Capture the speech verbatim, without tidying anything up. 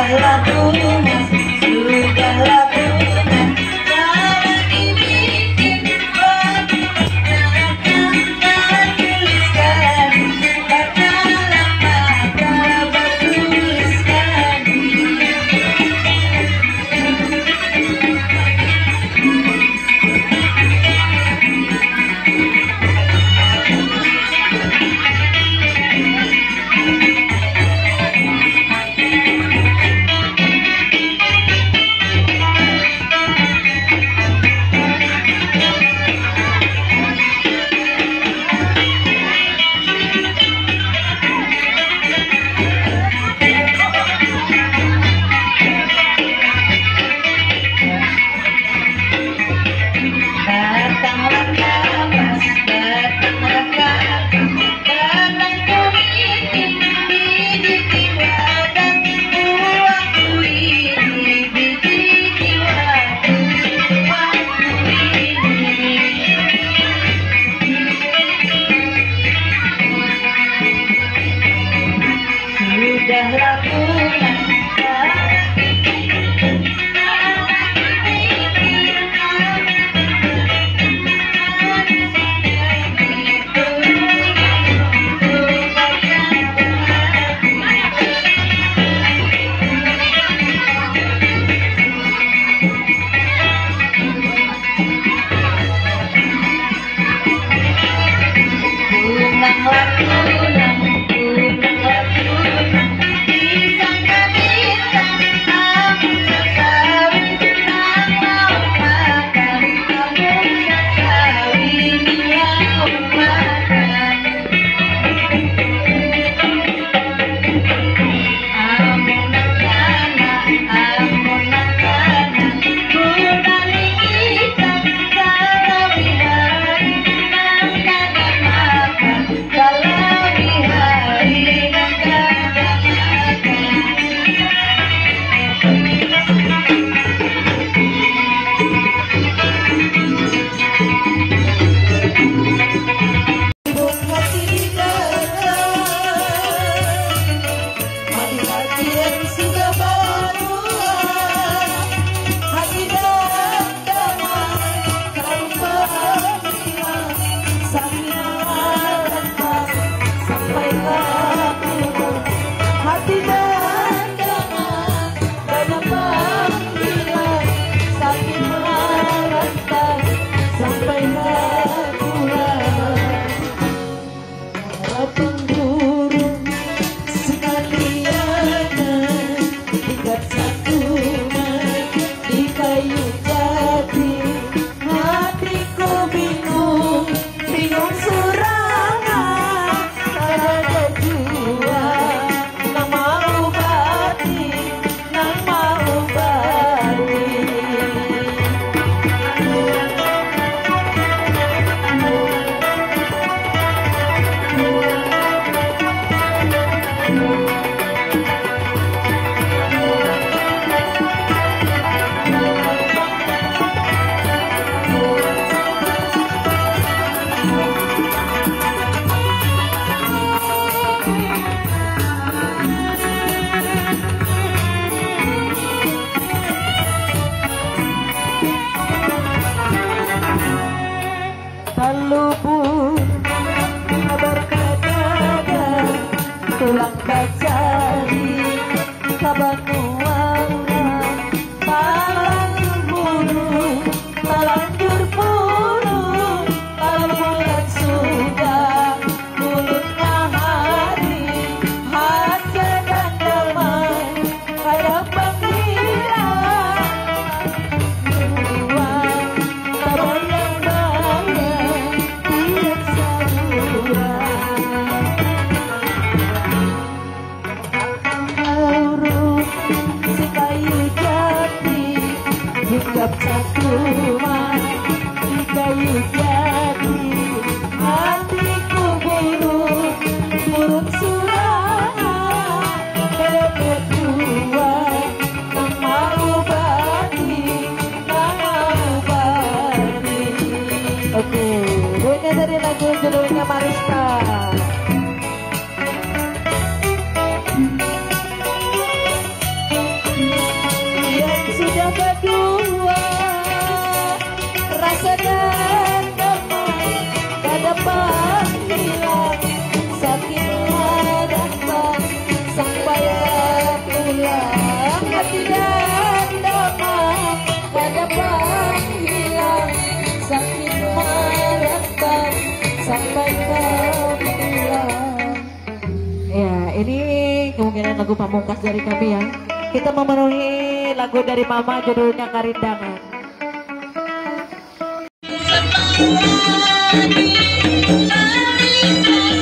Sudahlah lunas, sudahlah lunas, jangan dibikin lagi. Akan tak tuliskan, bacalah mata bertuliskan. Sudahlah pulang. Pulanglah pulang, pulanglah pulang. Disangka bintang, aku sesawi. Tak mau makan, kamu sesawi. Dia mau makan. Amunakana, amunakana, budali kita kalau hari nang kada makan, kalau hari nang kada makan. Bunga tidak hati-hati yang sudah berubah, hati dan damai kau beriman, sakinah rentang sampai kamu. Hati dan damai dalam panggilan, sakinah rentang sampai kamu. Pengurung sekalian tingkat satu di kayu jati, hatiku bingung, bingung surangan, ada jua nang mau bati, nang mau bati. Talubur kabar kadada, tulang bacari kabar nuara, talanjur bulu, talanjur bulu, kalau bulan sudah mulutnya hari, hasil dan damai kayak panggilan. Dua kabar yang banyak tidak saluran. Urut si kayu jati, hinggap satu rumah di kayu jati, hatiku burung, burung surangan, berdua nang mau bati, nang mau bati. Oke, bunyinya dari lagu judulnya Mariska. Ya, ini kemungkinan lagu pamungkas dari kami ya. Kita memenuhi lagu dari Mama judulnya Karindangan. Semua di